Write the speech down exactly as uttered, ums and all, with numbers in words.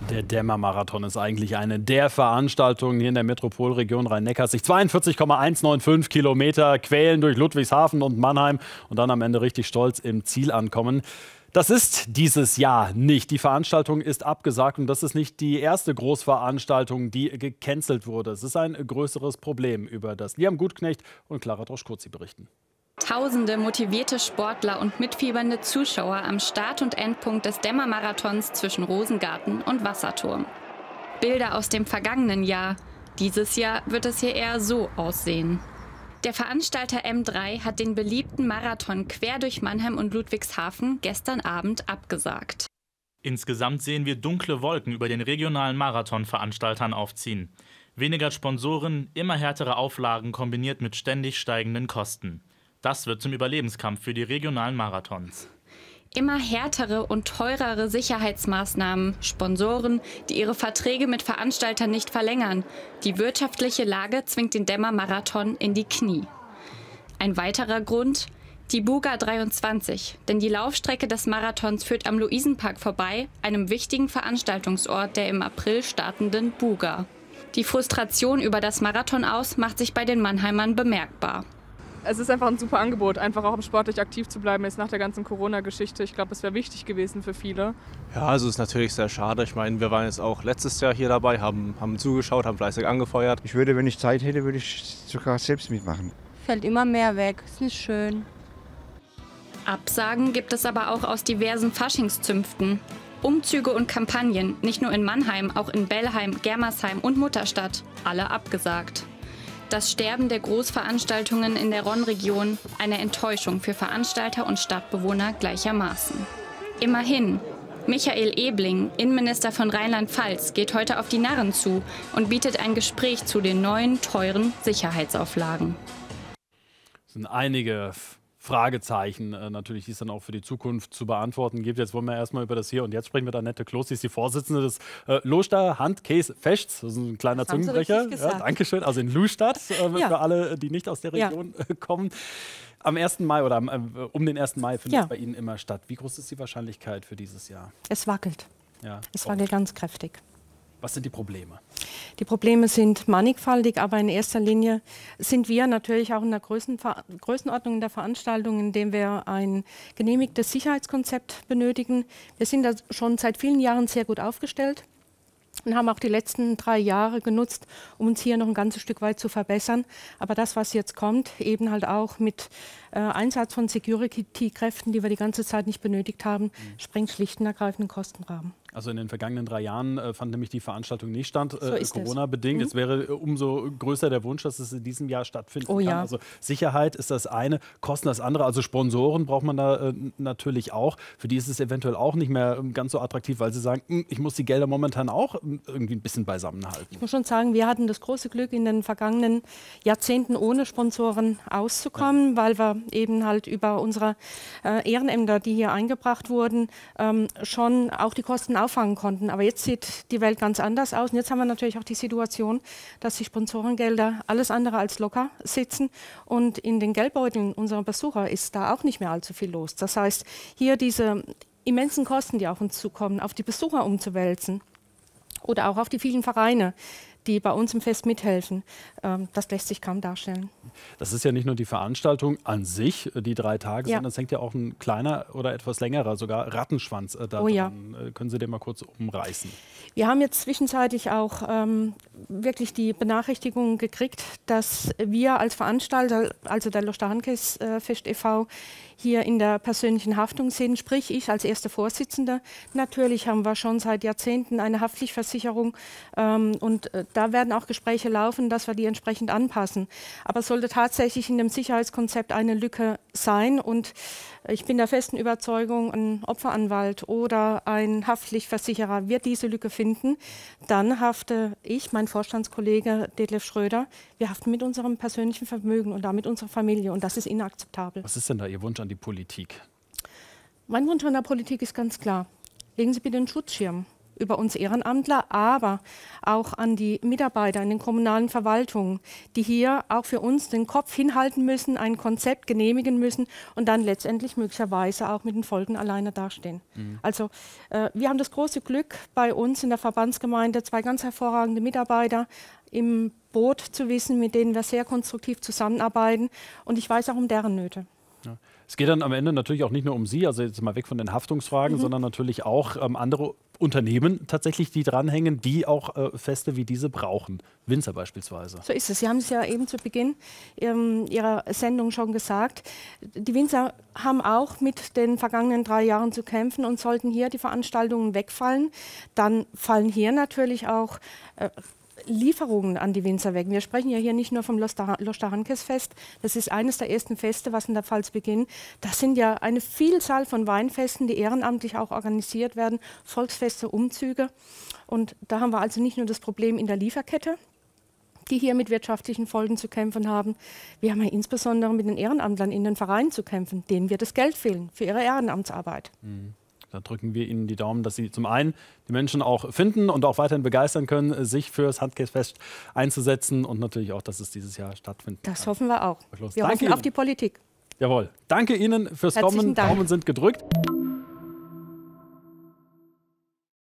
Der Dämmer-Marathon ist eigentlich eine der Veranstaltungen hier in der Metropolregion Rhein-Neckar-Sich. zweiundvierzig Komma hundertfünfundneunzig Kilometer quälen durch Ludwigshafen und Mannheim und dann am Ende richtig stolz im Ziel ankommen. Das ist dieses Jahr nicht. Die Veranstaltung ist abgesagt und das ist nicht die erste Großveranstaltung, die gecancelt wurde. Es ist ein größeres Problem, über das Liam Gutknecht und Clara Drosch-Kurzi berichten. Tausende motivierte Sportler und mitfiebernde Zuschauer am Start- und Endpunkt des Dämmer-Marathons zwischen Rosengarten und Wasserturm. Bilder aus dem vergangenen Jahr. Dieses Jahr wird es hier eher so aussehen. Der Veranstalter M drei hat den beliebten Marathon quer durch Mannheim und Ludwigshafen gestern Abend abgesagt. Insgesamt sehen wir dunkle Wolken über den regionalen Marathonveranstaltern aufziehen. Weniger Sponsoren, immer härtere Auflagen kombiniert mit ständig steigenden Kosten. Das wird zum Überlebenskampf für die regionalen Marathons. Immer härtere und teurere Sicherheitsmaßnahmen, Sponsoren, die ihre Verträge mit Veranstaltern nicht verlängern. Die wirtschaftliche Lage zwingt den Dämmer-Marathon in die Knie. Ein weiterer Grund, die Buga dreiundzwanzig. Denn die Laufstrecke des Marathons führt am Luisenpark vorbei, einem wichtigen Veranstaltungsort der im April startenden Buga. Die Frustration über das Marathon-Aus macht sich bei den Mannheimern bemerkbar. Es ist einfach ein super Angebot, einfach auch um sportlich aktiv zu bleiben, jetzt nach der ganzen Corona-Geschichte. Ich glaube, es wäre wichtig gewesen für viele. Ja, also es ist natürlich sehr schade. Ich meine, wir waren jetzt auch letztes Jahr hier dabei, haben, haben zugeschaut, haben fleißig angefeuert. Ich würde, wenn ich Zeit hätte, würde ich sogar selbst mitmachen. Fällt immer mehr weg, ist nicht schön. Absagen gibt es aber auch aus diversen Faschingszünften. Umzüge und Kampagnen, nicht nur in Mannheim, auch in Bellheim, Germersheim und Mutterstadt, alle abgesagt. Das Sterben der Großveranstaltungen in der Rhône-Region, eine Enttäuschung für Veranstalter und Stadtbewohner gleichermaßen. Immerhin, Michael Ebling, Innenminister von Rheinland-Pfalz, geht heute auf die Narren zu und bietet ein Gespräch zu den neuen, teuren Sicherheitsauflagen. Es sind einige Fragezeichen äh, natürlich, die es dann auch für die Zukunft zu beantworten gibt. Jetzt wollen wir erstmal über das Hier und Jetzt sprechen mit Annette Kloß, sie ist die Vorsitzende des äh, Lohster Handkäsefechts. Das ist ein kleiner das Zungenbrecher. Ja, Dankeschön. Also in Lustadt, äh, ja. Für alle, die nicht aus der Region ja. äh, kommen. Am ersten Mai oder am, äh, um den ersten Mai findet ja. es bei Ihnen immer statt. Wie groß ist die Wahrscheinlichkeit für dieses Jahr? Es wackelt. Ja. Es wackelt ganz kräftig. Was sind die Probleme? Die Probleme sind mannigfaltig, aber in erster Linie sind wir natürlich auch in der Größen Größenordnung der Veranstaltung, indem wir ein genehmigtes Sicherheitskonzept benötigen. Wir sind da schon seit vielen Jahren sehr gut aufgestellt und haben auch die letzten drei Jahre genutzt, um uns hier noch ein ganzes Stück weit zu verbessern. Aber das, was jetzt kommt, eben halt auch mit äh, Einsatz von Security-Kräften, die wir die ganze Zeit nicht benötigt haben, mhm. sprengt schlicht und ergreifend den Kostenrahmen. Also in den vergangenen drei Jahren äh, fand nämlich die Veranstaltung nicht statt, äh, so Corona-bedingt. Mhm. Jetzt wäre äh, umso größer der Wunsch, dass es in diesem Jahr stattfinden oh, kann. Ja. Also Sicherheit ist das eine, Kosten das andere. Also Sponsoren braucht man da äh, natürlich auch. Für die ist es eventuell auch nicht mehr äh, ganz so attraktiv, weil sie sagen, ich muss die Gelder momentan auch äh, irgendwie ein bisschen beisammen halten. Ich muss schon sagen, wir hatten das große Glück, in den vergangenen Jahrzehnten ohne Sponsoren auszukommen, ja. weil wir eben halt über unsere äh, Ehrenämter, die hier eingebracht wurden, ähm, schon auch die Kosten auffangen konnten. Aber jetzt sieht die Welt ganz anders aus. Und jetzt haben wir natürlich auch die Situation, dass die Sponsorengelder alles andere als locker sitzen. Und in den Geldbeuteln unserer Besucher ist da auch nicht mehr allzu viel los. Das heißt, hier diese immensen Kosten, die auf uns zukommen, auf die Besucher umzuwälzen oder auch auf die vielen Vereine, die bei uns im Fest mithelfen, ähm, das lässt sich kaum darstellen. Das ist ja nicht nur die Veranstaltung an sich, die drei Tage, ja. sondern es hängt ja auch ein kleiner oder etwas längerer, sogar Rattenschwanz äh, da oh, ja. dran. Können Sie den mal kurz umreißen? Wir haben jetzt zwischenzeitlich auch ähm, wirklich die Benachrichtigung gekriegt, dass wir als Veranstalter, also der Lohster Handkäsefest e V, hier in der persönlichen Haftung sind, sprich ich als erste Vorsitzende. Natürlich haben wir schon seit Jahrzehnten eine Haftpflichtversicherung ähm, und äh, da werden auch Gespräche laufen, dass wir die entsprechend anpassen. Aber es sollte tatsächlich in dem Sicherheitskonzept eine Lücke sein und ich bin der festen Überzeugung, ein Opferanwalt oder ein Haftpflichtversicherer wird diese Lücke finden. Dann hafte ich, mein Vorstandskollege Detlef Schröder, wir haften mit unserem persönlichen Vermögen und damit unserer Familie und das ist inakzeptabel. Was ist denn da Ihr Wunsch an die Politik? Mein Wunsch an der Politik ist ganz klar. Legen Sie bitte einen Schutzschirm über uns Ehrenamtler, aber auch an die Mitarbeiter in den kommunalen Verwaltungen, die hier auch für uns den Kopf hinhalten müssen, ein Konzept genehmigen müssen und dann letztendlich möglicherweise auch mit den Folgen alleine dastehen. Mhm. Also äh, wir haben das große Glück, bei uns in der Verbandsgemeinde zwei ganz hervorragende Mitarbeiter im Boot zu wissen, mit denen wir sehr konstruktiv zusammenarbeiten, und ich weiß auch um deren Nöte. Ja. Es geht dann am Ende natürlich auch nicht nur um Sie, also jetzt mal weg von den Haftungsfragen, mhm. sondern natürlich auch ähm, andere Unternehmen tatsächlich, die dranhängen, die auch äh, Feste wie diese brauchen. Winzer beispielsweise. So ist es. Sie haben es ja eben zu Beginn ähm, Ihrer Sendung schon gesagt. Die Winzer haben auch mit den vergangenen drei Jahren zu kämpfen, und sollten hier die Veranstaltungen wegfallen, dann fallen hier natürlich auch äh, Lieferungen an die Winzer weg. Wir sprechen ja hier nicht nur vom Lostahankes-Fest. Das ist eines der ersten Feste, was in der Pfalz beginnt. Das sind ja eine Vielzahl von Weinfesten, die ehrenamtlich auch organisiert werden, Volksfeste, Umzüge. Und da haben wir also nicht nur das Problem in der Lieferkette, die hier mit wirtschaftlichen Folgen zu kämpfen haben. Wir haben ja insbesondere mit den Ehrenamtlern in den Vereinen zu kämpfen, denen wird das Geld fehlen für ihre Ehrenamtsarbeit. Mhm. Da drücken wir Ihnen die Daumen, dass Sie zum einen die Menschen auch finden und auch weiterhin begeistern können, sich für das Handkäsefest einzusetzen, und natürlich auch, dass es dieses Jahr stattfindet. Das kann. Hoffen wir auch. Wir Danke hoffen Ihnen. auf die Politik. Jawohl. Danke Ihnen fürs Herzlichen Kommen. Dank. Daumen sind gedrückt.